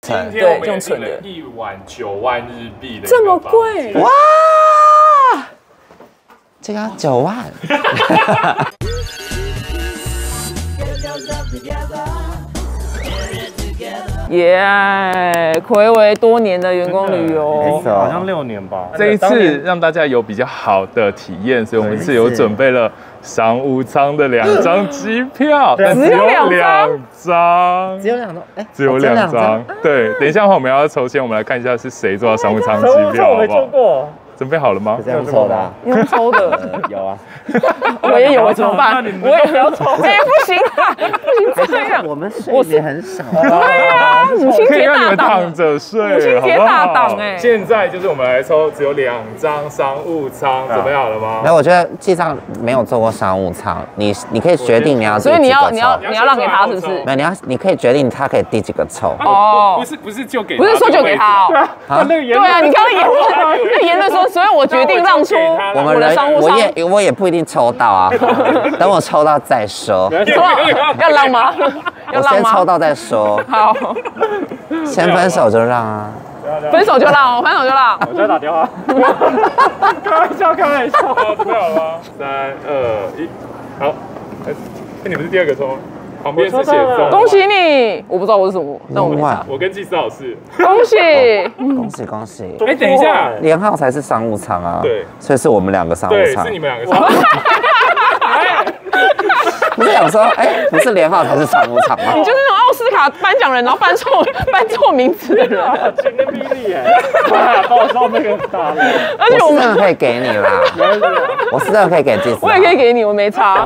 对，用存的。1晚9万日币的， 这么贵哇！这个要9万。 耶！睽违多年的员工旅游， 好像6年吧。 这一次让大家有比较好的体验，所以我们是有准备了商务舱的2张机票，但只有2张， 只有2张， 只有2张。对，等一下的话我们要抽签，我们来看一下是谁做到商务舱机票， 我没做过。 准备好了吗？ 这样抽的， 用抽的， 有啊。 我也有，怎么办？我也不要抽。哎，不行啊，不行这样。 我们睡眠很少。 对呀，母亲节大档， 躺着睡， 母亲节大档哎。 现在就是我们来抽，只有2张商务舱，准备好了吗？ 没有，我觉得记账没有做过商务舱，你可以决定你要， 所以你要让给他是不是？ 没有，你可以决定他可以第几个抽。 哦， 不是就给， 不是说就给他哦。 对啊，你刚刚言论说。所以我决定让出我的商务舱， 我也不一定抽到啊，等我抽到再说。 要让吗？ 我先抽到再说。 好， 先分手就让啊。 分手就让，分手就让。 我就打电话。开玩笑，开玩笑。 准备好了吗？3、2、1，好。你们是第2个抽。旁边是写中， 恭喜你！我不知道我是什么，但我没查。 我跟技师老师， 恭喜， 恭喜！ 哎，等一下， 连号才是商务舱啊， 对， 所以是我们2个商务舱， 对，是你们2个商务舱。 不是想说，不是连号才是商务舱吗？ 你就是那种奥斯卡颁奖人，然后颁错名字的人， 今天霹雳哎，帮我烧那个大的。 而且我真的可以给你啦，我是真的可以给技师， 我也可以给你，我没差。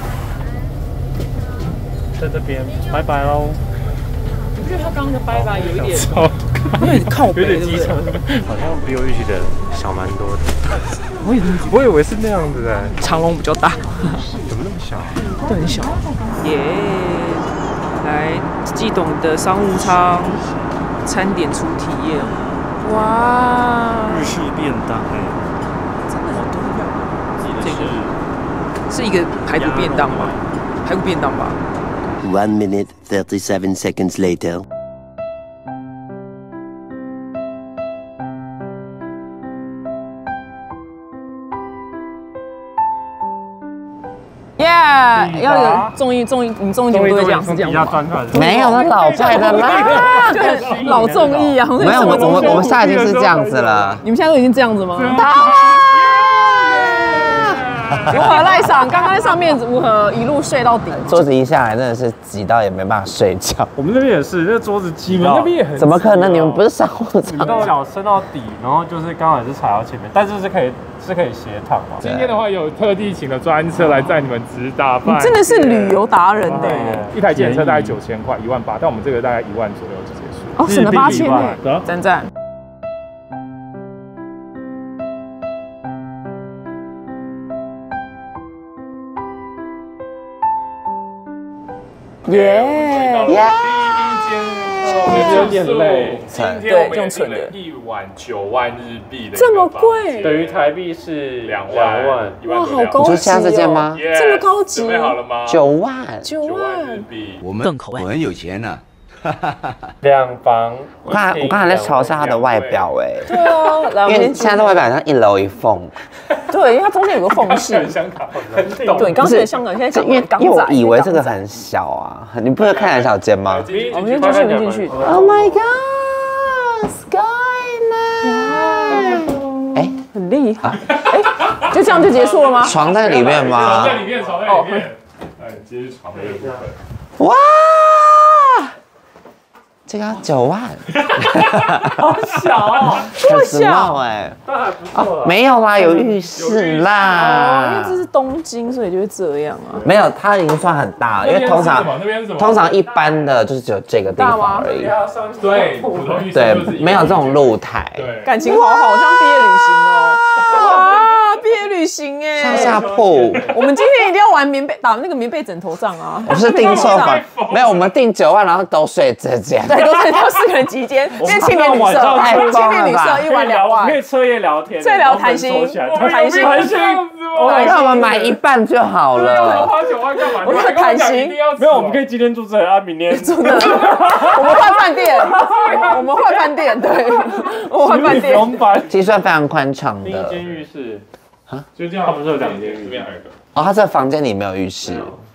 在这边，拜拜喽。 我觉得他刚刚的拜拜有点靠北，有点机车， 好像比我预期的小蛮多的。我以为是那样子的， 长龙比较大， 怎么那么小？ 都很小。耶！来，季董的商务舱餐点初体验。哇！ 日式便当真的好多样。这个是一个排骨便当吗？排骨便当吧。 1 minute 37 seconds later. Yeah， 要有综艺，你综艺节目都会讲是这样吗？ 没有，那老派的啦， 就老综艺啊。 没有，我们现在已经是这样子了。 你们现在都已经这样子吗？如何赖赏？刚刚在上面如何一路睡到底？ 桌子一下来真的是挤到也没办法睡觉。 我们那边也是，那桌子挤到。 那边也很。 怎么可能？你们不是商务舱？ 你们脚伸到底，然后就是刚好也是踩到前面，但是是可以斜躺嘛。 今天的话有特地请了专车来载你们直达。 你真的是旅游达人的。 一台计程车大概9000块，18000，但我们这个大概1万左右就结束。 哦，省了8000呢，赞赞。耶！ 有点累。今天我们用存的 1晚9万日币的， 这么贵， 等于台币是2万。 哇，好高级哦！ 你说现在这件吗？ 这么高级， 准备好了吗 ？9万 ，9万日币， 我们我很有钱呢。 2房， 我刚才在嘲笑他的外表对啊， 因为现在的外表像一楼一缝。 对，因为它中间有个缝隙。 香港很懂。 对，刚才香港，现在因为我以为这个很小啊，你不是看很小间吗？ 我们先继续，进去。 Oh my god, Skyline！ 哎， 很厉害。哎，就这样就结束了吗？ 床在里面吗？ 床在里面，床在里面。哎，接续床的部分。 哇！这个要9万， 好小哦， 这么小哎， 但还不错。 没有啦，有浴室啦。 因为这是东京，所以就会这样啊。 没有，它已经算很大了，因为通常一般的就是只有这个地方而已。 对，普通浴室对，没有这种露台。 感情好好，像毕业旅行哦。哇，毕业旅巨星哎， 上下铺。 我们今天一定要玩打那个棉被枕头仗啊！ 我是订错房，没有，我们订9万，然后都睡这间。 对，都是4个人集间，因为青年旅社，青年旅社1晚2万， 可以彻夜聊天， 最聊谈心，谈心。 那我们买一半就好了。 花9万干嘛？ 我们谈心， 没有，我们可以今天住这啊，明天住那。我们换饭店，我们换饭店，对，我换饭店。 其实算非常宽敞的。 第一间浴室啊，就这样。 它不是有2间浴室？ 这边还有一个。 哦，他这个房间里没有浴室。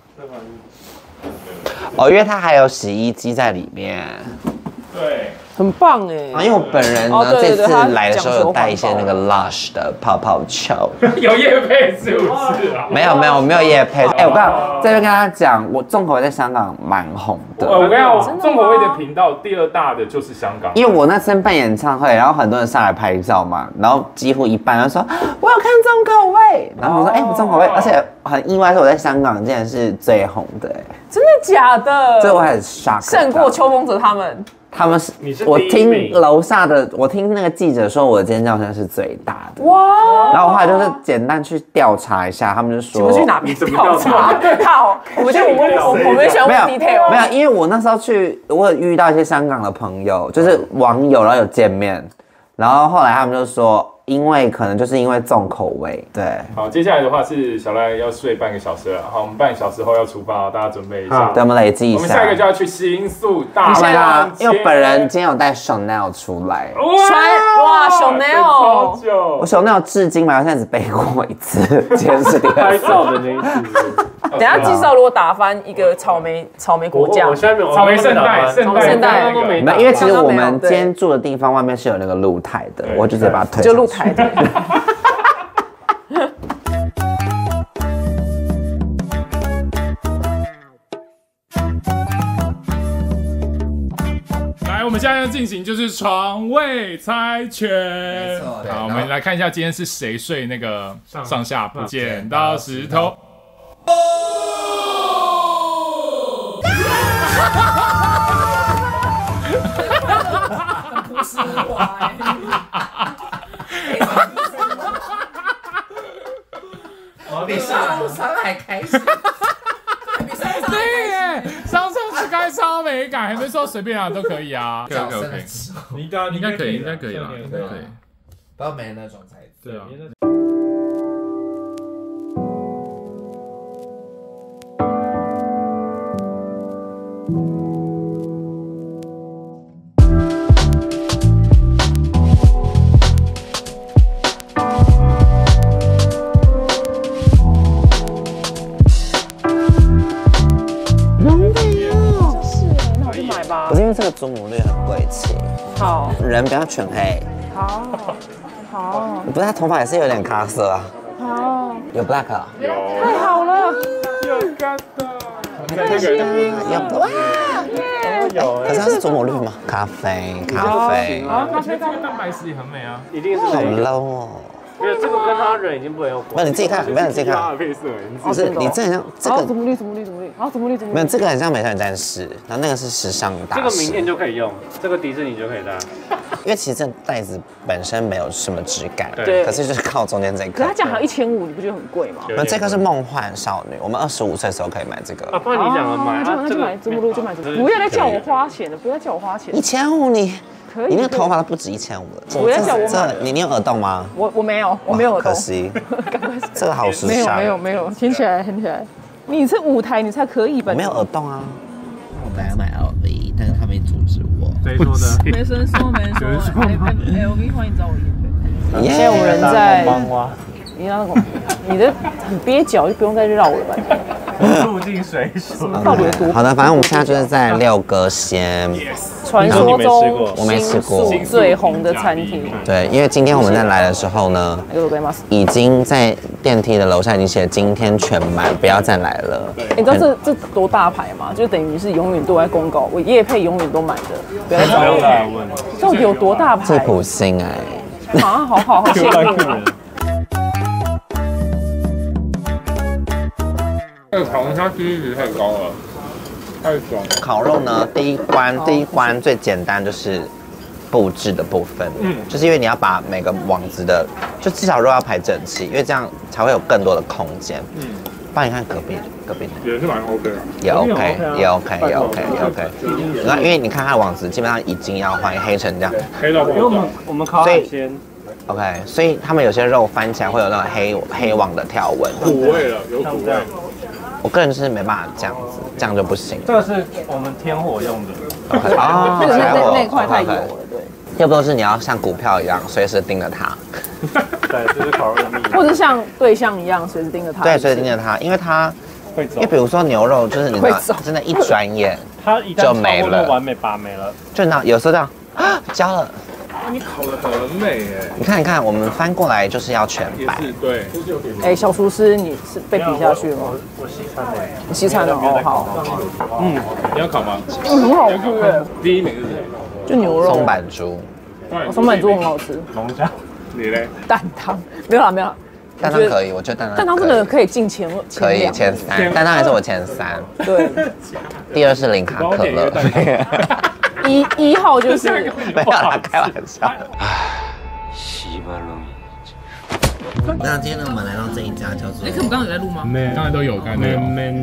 哦，因为它还有洗衣机在里面。 对。 很棒哎！ 因为我本人呢，这次来的时候有带一些那个 Lush 的泡泡球， 有业配是不是啊？ 没有业配。我刚刚这边跟大家讲，我重口味在香港蛮红的。 我跟你讲，重口味的频道第2大的就是香港。 因为我那次办演唱会，然后很多人上来拍照嘛，然后几乎一半都说我有看重口味，然后我说我重口味，而且很意外是我在香港竟然是最红的， 真的假的？ 这我很 shock， 胜过邱风泽他们。 他们是，我听楼下的，我听那个记者说我的尖叫声是最大的。哇！然后我后来就是简单去调查一下，他们就说， 你们去哪边调查？好，我们喜欢问 detail。 没有，因为我那时候去，我有遇到一些香港的朋友，就是网友，然后有见面，然后后来他们就说。因为可能就是因为重口味，对。 好，接下来的话是小赖要睡半个小时了，好，我们半个小时后要出发，大家准备一下。 对，我们累积一下。 我们下一个就要去新宿大浪街，因为我本人今天有带 Chanel 出来。 哇 ，Chanel， 我 Chanel 至今买到现在只背过一次，今天是第2次。 拍照的那一次。 等下介绍如果打翻一个草莓果酱， 我现在没有草莓圣代都没， 因为其实我们今天住的地方外面是有那个露台的，我就直接把它推。 就露台的。 来，我们现在要进行就是床位猜拳。好，我们来看一下今天是谁睡那个上下铺，剪刀石头。 不是我比上还开心。 对耶，上是该超美感，还没说随便啊都可以啊。OK， 应该可以啦，应该可以。 不要没那种才对啊。不是因为这个祖母绿很贵气， 好， 人不要全黑， 好， 不是他头发也是有点咖色啊， 好， 有 black 啊， 有， 太好了， 有干的， 有哇，有，可是它是祖母绿吗？咖啡， 啊，咖啡这个蛋白质也很美啊， 一定是好 low 哦。 没有这个跟他人已经不能有关。 没有你自己看，没有你自己看。不是你这很像这个。 怎么绿？好，怎么绿？ 没有这个很像美少女战士，然后那个是时尚大师。 这个明天就可以用，这个迪士尼就可以戴。 因为其实这袋子本身没有什么质感， 对， 可是就是靠中间这个。 可是它讲好1500，你不觉得很贵吗？ 那这个是梦幻少女，我们25岁的时候可以买这个。 啊，不然你两个买， 那就买祖母绿，就买这个。不要再叫我花钱了，不要再叫我花钱。 1500你那个头发都不止1500了。 不要叫我买。 你有耳洞吗？ 我没有，我没有耳洞。 可惜，这个好时尚。 没有，听起来。你是舞台，你才可以吧？ 我没有耳洞啊。我本来买 LV，但是他没阻止我。 谁说的？ 没人说。LV 欢迎找我演。现在我们人在。你的很憋脚，就不用再绕了吧。 入境水手。 好的，反正我们现在就是在六哥鲜， 传说中我没吃过最红的餐厅。 对，因为今天我们在来的时候呢，已经在电梯的楼下已经写今天全满，不要再来了。 你知道这多大牌吗？就等于是永远都在公告，我业配永远都满的，不要再找我。到底有多大牌？ 这普星啊，好羡慕。 这个烤肉它 CP 值太高了，太爽了。 烤肉呢，第一关最简单就是布置的部分，就是因为你要把每个网子的，就至少肉要排整齐，因为这样才会有更多的空间。不然你看隔壁的也是蛮 OK 的， 也 OK。那因为你看它的网子基本上已经要换黑成这样， 黑到因为我们烤海鲜 OK， 所以他们有些肉翻起来会有那种黑网的条纹， 苦味了，有苦味。 我个人是没办法这样子，这样就不行。 这个是我们天火用的。 哦， 那块太油了，对。 要不就是你要像股票一样随时盯着它， 对，这是烤肉的秘密。 或者像对象一样随时盯着它。 对，随时盯着它，因为它会走。 因为比如说牛肉，就是你知道，真的，一转眼它一旦就没了， 完美拔没了。 就那有时候这样啊，焦了。 你烤得很美哎！ 你看，我们翻过来就是要全白。 对。 哎，小厨师，你是被比下去吗？ 我西餐的。 你西餐的哦，好。 你要烤吗？ 很好吃哎。 第一名是谁？ 就牛肉。 松板猪。 松板猪很好吃。 龙虾。 你嘞？ 蛋汤没有啦。 蛋汤可以，我觉得蛋汤真的可以进前可以前3，蛋汤也是我前3。 对。 第2是零卡可乐。 一号就是没有啦，开玩笑。 西巴龙。 那今天呢，我们来到这一家叫做…… 可我刚刚有在录吗？ 刚才都有，刚才有。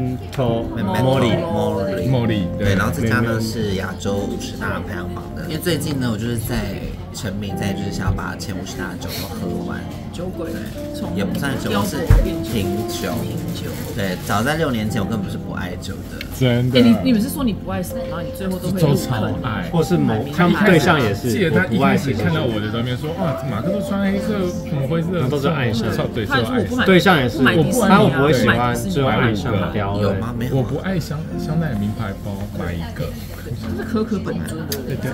Molly， 对，然后这家呢是亚洲50大排行榜的，因为最近呢，我就是在沉迷在就是想要把前50大的酒都喝完。 酒鬼， 也不算酒，是品酒。对，早在6年前，我根本不是不爱酒的。 真的。 你们是说你不爱什么，然后你最后都会都超爱， 或是他们对象也是。 记得他一开始看到我的照片说，哇，马克都穿黑色，怎么会是？ 都是爱上， 对，是爱上。 对象也是，我不会喜欢，只有爱上标。 有吗？没有。 我不爱香奈儿名牌包，买一个。 这是可可本尊的。 对。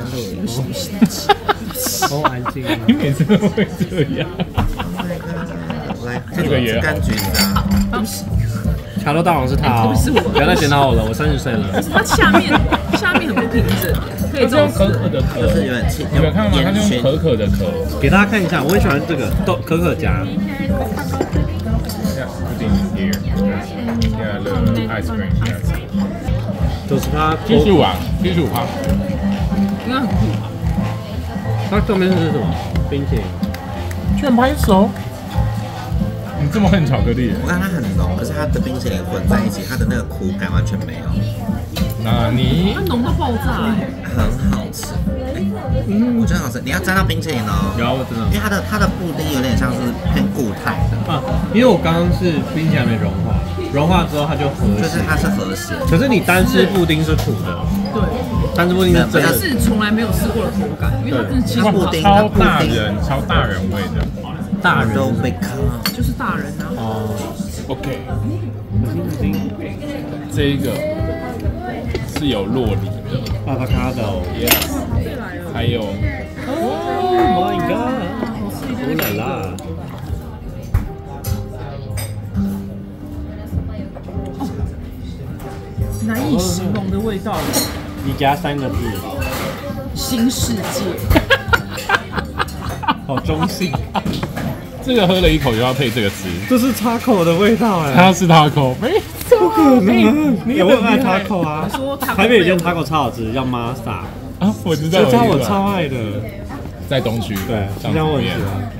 好安静啊！ 你每次都会这样。 这个也柑橘子啊。 卡洛大王是他哦，不要再检讨我了，我30岁了。 它下面很不平整，可以这种可可的壳， 就是有点气。 你们看到吗？它是用可可的壳。 给大家看一下，我很喜欢这个可可夹。就是它 75%， 应该很酷吧？ 它上面是什么？冰淇淋。 居然拍手！你这么恨巧克力？ 我看它很浓，可是它的冰淇淋混在一起，它的那个苦感完全没有。 那你它浓到爆炸哎！ 很好吃，我觉得好吃。你要沾到冰淇淋哦。 有，真的。 因为它的布丁有点像是偏固态的啊。因为我刚刚是冰淇淋还没融化，融化之后它就和谐。 就是它是和谐。 可是你单吃布丁是苦的。 对。 单吃布丁是真的是从来没有吃过的口感，因为它真的其实超大人味的。 大人都被坑， 就是大人啊。 哦 ，OK。这一个是有酪梨的 ，avocado， 还有 ，Oh my god， 哦啦啦， 难以形容的味道。 你加3个字， 新世界。 好中性。 这个喝了一口就要配这个吃， 这是taco的味道哎， 它是taco，没错， 不可能，你我爱taco啊，台北有间taco超好吃，叫 Masa 啊，我知道， 这家我超爱的， 在东区， 对，这家我很喜欢，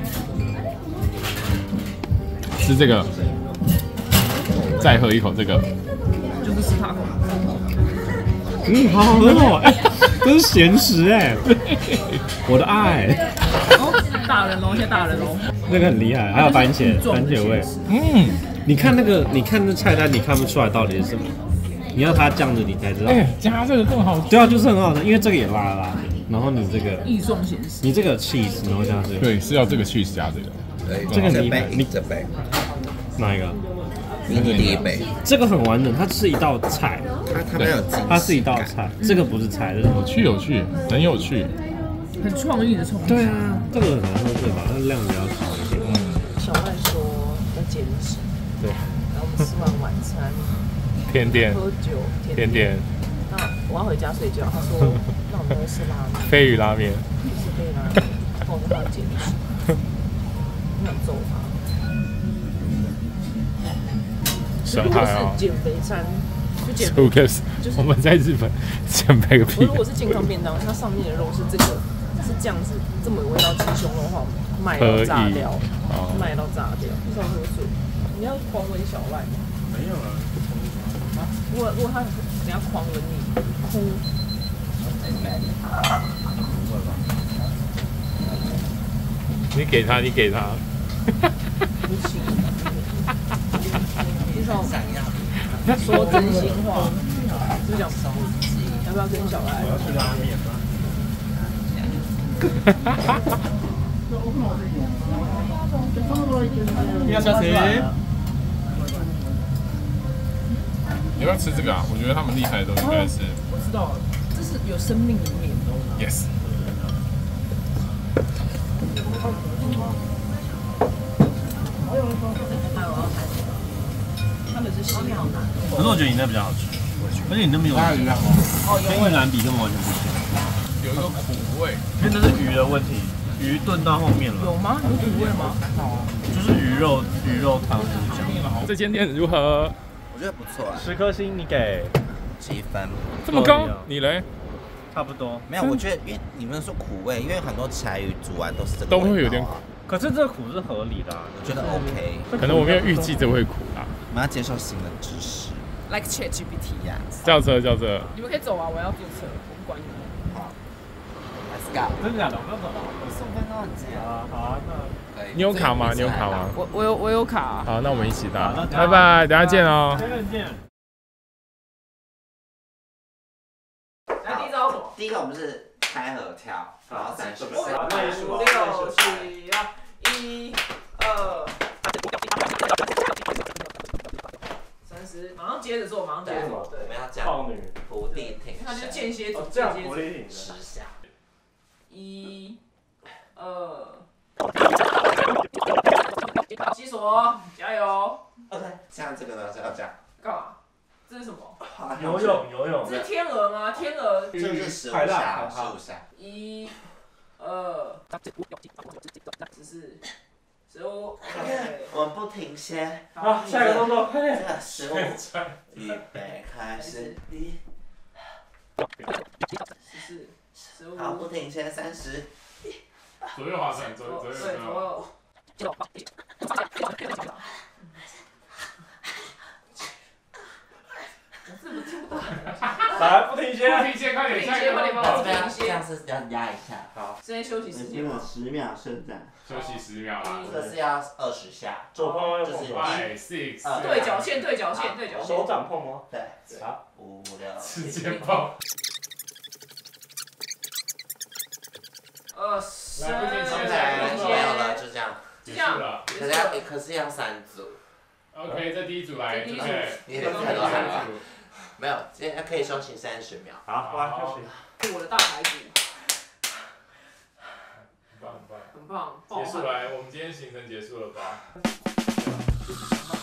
吃这个，再喝一口这个， 就是吃taco， 好好喝哦，哎，这是咸食哎，我的爱。 大人哦，现在大人哦， 那个很厉害，还有番茄味。你看那菜单，你看不出来到底是什么，你要它这样子你才知道。 加这个更好吃。 对啊，就是很好吃，因为这个也辣辣的，然后你这个异状显示， 你这个 cheese 然后加这个。 对，是要这个 cheese 加这个。 对， 这个你这杯哪一个？ 你第一杯。 这个很完整，它是一道菜。 它没有精细感， 它是一道菜，这个不是菜，这是有趣，很有趣。 很创意的冲击。 对啊，这个很难喝对吧？它量比较少一点。 小麦说要减脂， 对。 然后我们吃完晚餐， 甜点， 喝酒， 甜点。 那我要回家睡觉，他说那我们要吃拉面。 鲱鱼拉面。 不是鲱鱼拉面，我说他要减脂，我想揍他。 损害啊！ 减肥餐。 我们在日本减肥个屁！ 如果是健康便当，它上面的肉是这个是这样子这么有味道鸡胸肉的话，卖到炸掉，卖到炸掉。至少喝水，你要狂吻小赖吗？ 没有啊。 如果他等下狂吻你，哭。 你给他，你给他。 你请。至少说真心话，就讲要不要跟小赖？ 我要去拉面吗？你要小谁？ 你要不要吃这个啊？我觉得他们厉害的都应该是。 我知道，这是有生命的面。 Yes。 他们是西洋的。 可是我觉得你那比较好吃，而且你那边有鱼，跟越南比根本完全不行， 有一个苦味， 因为那是鱼的问题，鱼炖到后面了。 有吗？有苦味吗？ 就是鱼肉汤就是这样。 这间店如何？ 我觉得不错 10颗星，你给 7分。 这么高？你嘞？ 差不多。 没有，我觉得因为你们说苦味，因为很多柴鱼煮完都是这个都会有点苦。 可是这个苦是合理的啊， 我觉得 OK。 可能我没有预计这会苦啦。 我们要接受新的知识。 Like ChatGPT 呀。 叫车叫车。 你们可以走啊，我要坐车，我不管你们。 好 ，Let's go。 真的假的？我不要走。 我送分都很近啊，好啊，那可以。 你有卡吗？你有卡吗？ 我有卡。 好，那我们一起搭。拜拜，等下见哦。 再见。 来，第一招什么？ 第一个我们是开合跳，然后30。 5、6、7、8、1、2。30，马上接着做，马上接着做。对， 我们要讲少女伏地挺身。 它就是间歇组， 这样间歇组。 10下。 1、2。吸锁，加油。 OK，像这个呢是要这样。 干嘛？这是什么？ 游泳。 这是天鹅吗？天鹅。 这是15下，15下。 1、2、14、15。 我们不停歇。 好，下一个动作，快点。 15，预备开始。 14、15。 好，不停歇30。 左右划船，左右。 对，左右。 来，不停歇。 不停歇，快点，下一个。 这样是要压一下。 好，现在休息时间。 10秒伸展。 休息10秒啦。 这个是要20下。 左碰右碰。 就是 5、6。 对角线，对角线，对角线。 手掌碰吗？ 对。 好 5、6。 直接碰。 来，不停歇， 没有了，就这样。 结束了。 可是要3组。 OK，这第一组来，对不对？ 你很多喊法。没有，现在可以休息30秒。 好，来休息。 是我的大排骨。 很棒，很棒。 很棒。 结束来，我们今天行程结束了吧？